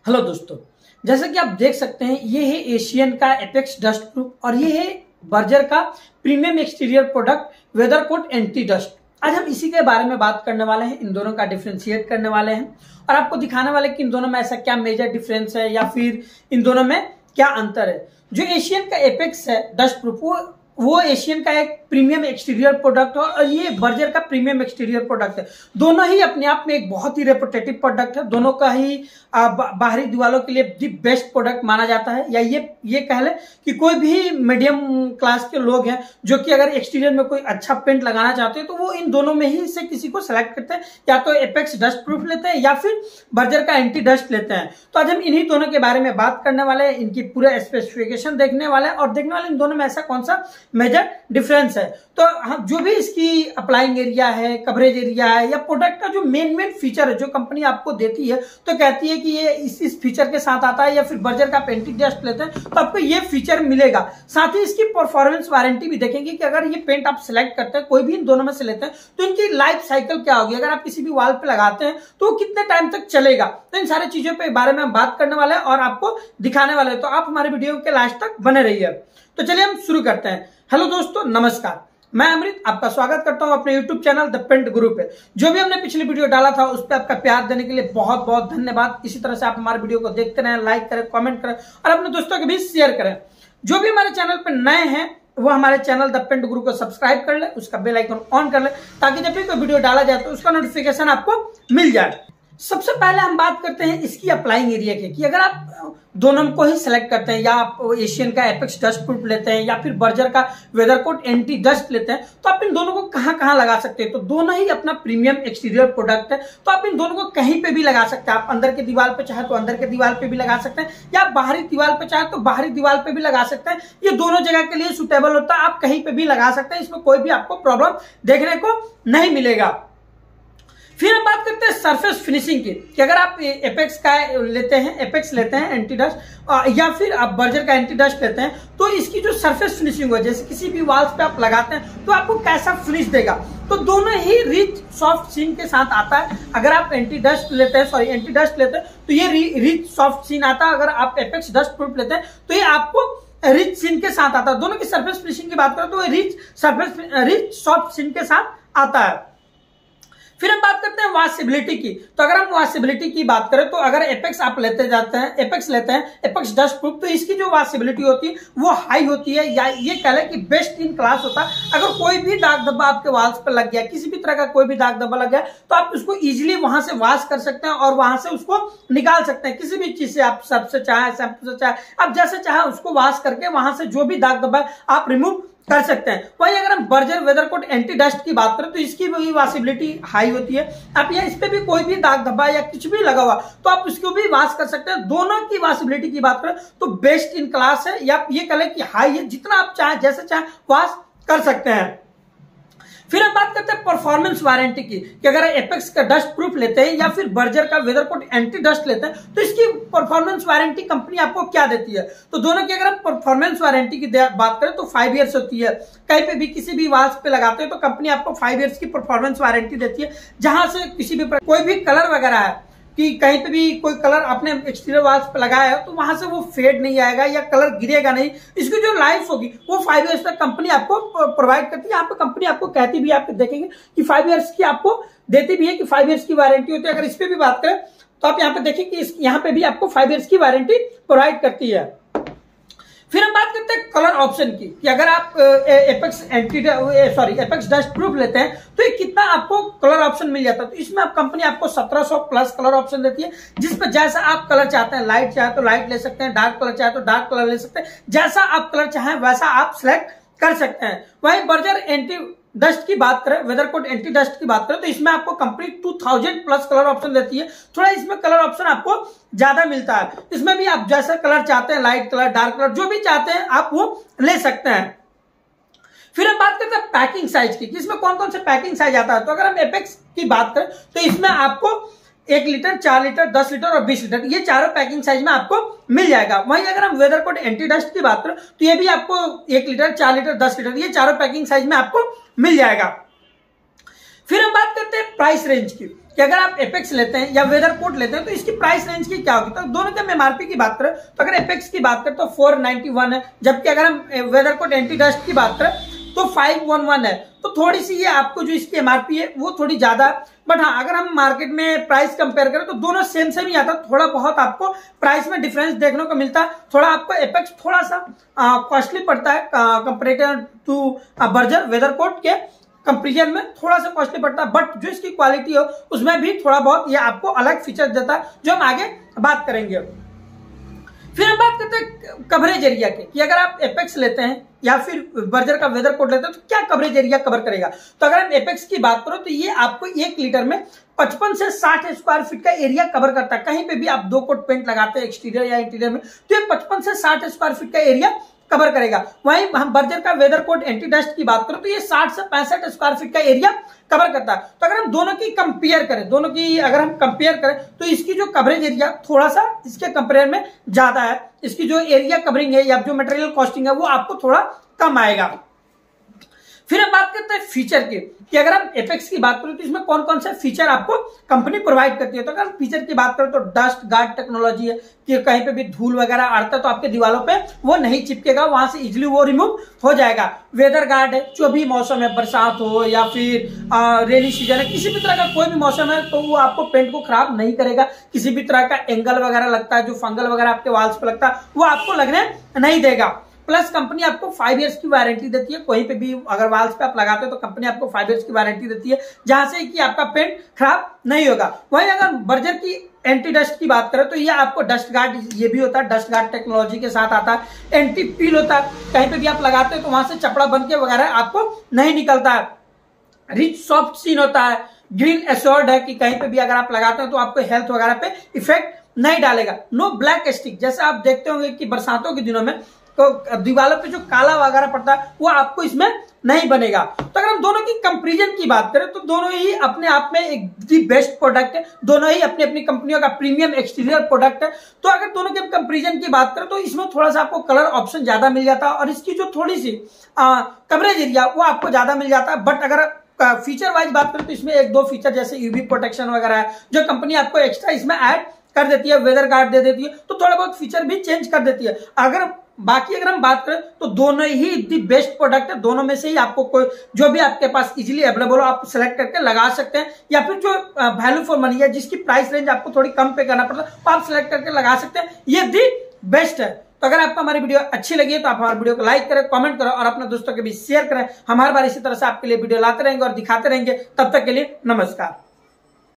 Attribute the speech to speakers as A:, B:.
A: Hello दोस्तों, जैसा कि आप देख सकते हैं ये है एशियन का एपेक्स डस्ट प्रूफ और ये है बर्जर का premium exterior product weather coat anti dust. आज हम इसी के बारे में बात करने वाले हैं, इन दोनों का डिफरेंशिएट करने वाले हैं और आपको दिखाने वाले कि इन दोनों में ऐसा क्या मेजर डिफरेंस है या फिर इन दोनों में क्या अंतर है। जो एशियन का एपेक्स है डस्ट प्रूफ वो एशियन का एक प्रीमियम एक्सटीरियर प्रोडक्ट है और ये बर्जर का प्रीमियम एक्सटीरियर प्रोडक्ट है। दोनों ही अपने आप में एक बहुत ही रेपुटेटिव प्रोडक्ट है। दोनों का ही बाहरी दीवारों के लिए दी बेस्ट प्रोडक्ट माना जाता है, या ये कह ले कि कोई भी मीडियम क्लास के लोग हैं जो कि अगर एक्सटीरियर में कोई अच्छा पेंट लगाना चाहते हैं तो वो इन दोनों में ही से किसी को सिलेक्ट करते हैं, या तो एपेक्स डस्ट प्रूफ लेते हैं या फिर बर्जर का एंटी डस्ट लेते हैं। तो आज हम इन्हीं दोनों के बारे में बात करने वाले हैं, इनकी पूरे स्पेसिफिकेशन देखने वाले हैं और देखने वाले इन दोनों में ऐसा कौन सा मेजर डिफरेंस है। तो हम जो भी इसकी अप्लाइंग एरिया है, कवरेज एरिया है या प्रोडक्ट का जो मेन फीचर है जो कंपनी आपको देती है, तो कहती है कि ये इस फीचर के साथ आता है, या फिर बर्जर का पेंटी डस्ट लेते हैं तो आपको ये फीचर मिलेगा। साथ ही इसकी परफॉर्मेंस वारंटी भी देखेंगे कि अगर ये पेंट आप सिलेक्ट करते हैं, कोई भी इन दोनों में से लेते हैं, तो इनकी लाइफ साइकिल क्या होगी, अगर आप किसी भी वॉल पे लगाते हैं तो कितने टाइम तक चलेगा। तो इन सारी चीजों के बारे में हम बात करने वाले हैं और आपको दिखाने वाले हैं, तो आप हमारे वीडियो के लास्ट तक बने रहिए। तो चलिए हम शुरू करते हैं। हेलो दोस्तों, नमस्कार, मैं अमृत आपका स्वागत करता हूं अपने YouTube चैनल द पेंट गुरु पे। जो भी हमने पिछली वीडियो डाला था उस पर आपका प्यार देने के लिए बहुत बहुत धन्यवाद। इसी तरह से आप हमारे वीडियो को देखते रहें, लाइक करें, कमेंट करें और अपने दोस्तों के भी शेयर करें। जो भी हमारे चैनल पर नए हैं वो हमारे चैनल द पेंट गुरु को सब्सक्राइब कर ले, उसका बेल आइकन ऑन कर ले ताकि जब भी कोई वीडियो डाला जाए तो उसका नोटिफिकेशन आपको मिल जाए। सबसे पहले हम बात करते हैं इसकी अप्लाइंग एरिया की, कि अगर आप दोनों को ही सिलेक्ट करते हैं, या आप एशियन का एपेक्स डस्ट प्रूफ लेते हैं या फिर बर्जर का वेदर कोट एंटी डस्ट लेते हैं, तो आप इन दोनों को कहां लगा सकते हैं। तो दोनों ही अपना प्रीमियम एक्सटीरियर प्रोडक्ट है, तो आप इन दोनों को कहीं पे भी लगा सकते हैं। आप अंदर के दीवार पे चाहे तो अंदर के दीवार पे भी लगा सकते हैं, या बाहरी दीवार पे चाहे तो बाहरी दीवार पे भी लगा सकते हैं। ये दोनों जगह के लिए सुटेबल होता है, आप कहीं पे भी लगा सकते हैं, इसमें कोई भी आपको प्रॉब्लम देखने को नहीं मिलेगा। फिर हम बात करते हैं सरफेस फिनिशिंग की, कि अगर आप एपेक्स का एपेक्स लेते हैं एंटी डस्ट या फिर आप बर्जर का एंटी डस्ट लेते हैं, तो इसकी जो सरफेस फिनिशिंग है, जैसे किसी भी वॉल्स पे आप लगाते हैं तो आपको कैसा फिनिश देगा। तो दोनों ही रिच सॉफ्ट सीन के साथ आता है। अगर आप एंटी डस्ट लेते हैं तो ये रिच सॉफ्ट सीन आता है। अगर आप एपेक्स डस्ट प्रूफ लेते हैं तो ये आपको रिच सीन के साथ आता है। दोनों की सरफेस फिनिशिंग की बात करें तो रिच सॉफ्ट सीन के साथ आता है। फिर हम बात करते हैं वॉशेबिलिटी की। तो अगर हम वॉशेबिलिटी की बात करें तो अगर एपेक्स आप लेते हैं एपेक्स डस्ट प्रूफ, तो इसकी जो वॉशेबिलिटी होती है वो हाई होती है, या ये कह लें कि बेस्ट इन क्लास होता है। अगर कोई भी दाग धब्बा आपके वॉल्स पर लग गया, किसी भी तरह का कोई भी दाग धब्बा लग गया, तो आप उसको इजीली वहां से वॉश कर सकते हैं और वहां से उसको निकाल सकते हैं। किसी भी चीज से, आप सर्फ से चाहे, शैम्पू से चाहे, आप जैसे चाहे उसको वॉश करके वहां से जो भी दाग धब्बा आप रिमूव कर सकते हैं। वहीं अगर हम Berger weather coat anti dust की बात करें तो इसकी भी वॉशेबिलिटी हाई होती है। आप यहाँ इस पे भी कोई भी दाग धब्बा या कुछ भी लगा हुआ तो आप उसको भी वॉश कर सकते हैं। दोनों की वॉशेबिलिटी की बात करें तो बेस्ट इन क्लास है, या ये कह लें कि हाई है, जितना आप चाहे जैसे चाहे वॉश कर सकते हैं। फिर हम बात करते हैं परफॉर्मेंस वारंटी की, कि अगर एपेक्स का डस्ट प्रूफ लेते हैं या फिर बर्जर का वेदर कोट एंटी डस्ट लेते हैं तो इसकी परफॉर्मेंस वारंटी कंपनी आपको क्या देती है। तो दोनों की अगर हम परफॉर्मेंस वारंटी की बात करें तो 5 इयर्स होती है। कहीं पे भी किसी भी वॉल्स पे लगाते हैं तो कंपनी आपको 5 इयर्स की परफॉर्मेंस वारंटी देती है। जहां से किसी भी कोई भी कलर वगैरह है, कि कहीं पे भी कोई कलर आपने एक्सटीरियर वॉल्स पे लगाया है तो वहां से वो फेड नहीं आएगा या कलर गिरेगा नहीं। इसकी जो लाइफ होगी वो 5 इयर्स तक कंपनी आपको प्रोवाइड करती है। यहाँ पे कंपनी आपको कहती भी है, आप देखेंगे कि 5 इयर्स की आपको देती भी है, कि 5 इयर्स की वारंटी होती है। अगर इस पे भी बात करें तो आप यहाँ पे देखिए कि यहाँ पे भी आपको 5 इयर्स की वारंटी प्रोवाइड करती है। फिर हम बात करते हैं कलर ऑप्शन की, कि अगर आप एपेक्स डस्ट प्रूफ लेते हैं तो ये कितना आपको कलर ऑप्शन मिल जाता है। तो इसमें आप कंपनी आपको 1700 प्लस कलर ऑप्शन देती है, जिसमें जैसा आप कलर चाहते हैं, लाइट चाहे तो लाइट ले सकते हैं, डार्क कलर चाहे तो डार्क कलर ले सकते हैं, जैसा आप कलर चाहें वैसा आप सिलेक्ट कर सकते हैं। वहीं बर्जर एंटी डस्ट की बात करें, वेदर कोट एंटी डस्ट की बात करें, तो इसमें आपको कंपनी 2000 प्लस कलर ऑप्शन देती है। थोड़ा इसमें कलर ऑप्शन आपको ज्यादा मिलता है। इसमें भी आप जैसा कलर चाहते हैं, लाइट कलर, डार्क कलर, जो भी चाहते हैं आप वो ले सकते हैं। फिर हम बात करते हैं पैकिंग साइज की, इसमें कौन कौन से पैकिंग साइज आता है। तो अगर हम एपेक्स की बात करें तो इसमें आपको 1 लीटर, 4 लीटर, 10 लीटर और 20 लीटर, ये चारों पैकिंग साइज में आपको मिल जाएगा। वहीं अगर हम वेदर कोट एंटी डस्ट की बात करें तो ये भी आपको 1 लीटर, 4 लीटर, 10 लीटर, ये चारों पैकिंग साइज में आपको मिल जाएगा। फिर हम बात करते हैं प्राइस रेंज की, कि अगर आप एपेक्स लेते हैं या वेदर कोट लेते हैं तो इसकी प्राइस रेंज की क्या होगी। तो दोनों के एमआरपी की बात करें तो अगर एपेक्स की बात करें तो 491 है, जबकि अगर हम वेदर कोट एंटी डस्ट की बात करें तो 511 है। तो थोड़ी सी ये आपको जो इसकी एमआरपी है वो थोड़ी ज्यादा है, बट हाँ अगर हम मार्केट में प्राइस कंपेयर करें तो दोनों सेम ही आता, थोड़ा बहुत आपको प्राइस में डिफरेंस देखने को मिलता है। थोड़ा आपको एपेक्स थोड़ा सा कॉस्टली पड़ता है comparative to Berger, weather coat के कंपेरिजन में थोड़ा सा कॉस्टली पड़ता है, बट जो इसकी क्वालिटी हो उसमें भी थोड़ा बहुत ये आपको अलग फीचर देता है जो हम आगे बात करेंगे। फिर हम बात करते हैं कवरेज एरिया के, कि अगर आप एपेक्स लेते हैं या फिर बर्जर का वेदर कोट लेते हैं तो क्या कवरेज एरिया कवर करेगा। तो अगर हम एपेक्स की बात करो तो ये आपको 1 लीटर में 55 से 60 स्क्वायर फीट का एरिया कवर करता है। कहीं पे भी आप 2 कोट पेंट लगाते हैं एक्सटीरियर या इंटीरियर में तो ये 55 से 60 स्क्वायर फीट का एरिया कवर करेगा। वहीं हम बर्जर का वेदर कोट एंटी डस्ट की बात करें तो ये 60 से 65 स्क्वायर फीट का एरिया कवर करता है। तो अगर हम दोनों की कंपेयर करें, दोनों की अगर हम कंपेयर करें तो इसकी जो कवरेज एरिया थोड़ा सा इसके कंपेयर में ज्यादा है। इसकी जो एरिया कवरिंग है या जो मटेरियल कॉस्टिंग है वो आपको थोड़ा कम आएगा। फिर हम बात करते हैं फीचर के, कि अगर हम एपेक्स की बात करें तो इसमें कौन कौन से फीचर आपको कंपनी प्रोवाइड करती है। तो अगर फीचर की बात करें तो डस्ट गार्ड टेक्नोलॉजी है, कि कहीं पे भी धूल वगैरह आता है तो आपके दीवारों पे वो नहीं चिपकेगा, वहां से इजिली वो रिमूव हो जाएगा। वेदर गार्ड है, जो भी मौसम है, बरसात हो या फिर रेनी सीजन है, किसी भी तरह का कोई भी मौसम है तो वो आपको पेंट को खराब नहीं करेगा। किसी भी तरह का एंगल वगैरह लगता है, जो फंगल वगैरह आपके वॉल्स पे लगता है वो आपको लगने नहीं देगा। प्लस कंपनी आपको 5 इयर्स की वारंटी देती है, कोई पे भी अगर वॉल्स पे आप लगाते हो तो कंपनी आपको 5 इयर्स की वारंटी देती है, जहां से कि आपका पेंट खराब नहीं होगा। वहीं अगर बर्जर की एंटी डस्ट की बात करें तो ये आपको डस्ट गार्ड ये भी होता है, डस्ट गार्ड टेक्नोलॉजी के साथ आता है। एंटी पील होता है, कहीं पे भी आप लगाते हो तो वहां से चपड़ा बन के वगैरह आपको नहीं निकलता है। रिच सॉफ्ट सीन होता है, ग्रीन एश्योर्ड है, कि कहीं पे भी अगर आप लगाते हो तो आपको हेल्थ वगैरह पे इफेक्ट नहीं डालेगा। नो ब्लैक स्टिक, जैसे आप देखते होंगे कि बरसातों के दिनों में तो दीवारों पे जो काला वगैरह पड़ता है वो आपको इसमें नहीं बनेगा। तो अगर हम दोनों की कंपैरिजन की बात करें तो दोनों ही अपने आप में एक दी बेस्ट प्रोडक्ट है, दोनों ही अपनी अपनी कंपनियों का प्रीमियम एक्सटीरियर प्रोडक्ट है। तो अगर दोनों के कंपैरिजन की बात करें तो इसमें थोड़ा सा आपको कलर ऑप्शन ज्यादा मिल जाता है और इसकी जो थोड़ी सी कवरेज एरिया वो आपको ज्यादा मिल जाता है। बट अगर फीचर वाइज बात करें तो इसमें 1-2 फीचर जैसे यूवी प्रोटेक्शन वगैरह है जो कंपनी आपको एक्स्ट्रा इसमें ऐड कर देती है, वेदर गार्ड दे देती है, तो थोड़ा बहुत फीचर भी चेंज कर देती है। अगर हम बात करें तो दोनों ही दी बेस्ट प्रोडक्ट है, दोनों में से ही आपको कोई जो भी आपके पास इजीली अवेलेबल हो आप सेलेक्ट करके लगा सकते हैं, या फिर जो वैल्यू फॉर मनी है जिसकी प्राइस रेंज आपको थोड़ी कम पे करना पड़ता है तो आप सेलेक्ट करके लगा सकते हैं, ये दी बेस्ट है। तो अगर आपको हमारी वीडियो अच्छी लगी है तो आप हमारी वीडियो को लाइक करें, कमेंट करें और अपने दोस्तों के बीच शेयर करें। हम हर बार इसी तरह से आपके लिए वीडियो लाते रहेंगे और दिखाते रहेंगे। तब तक के लिए नमस्कार।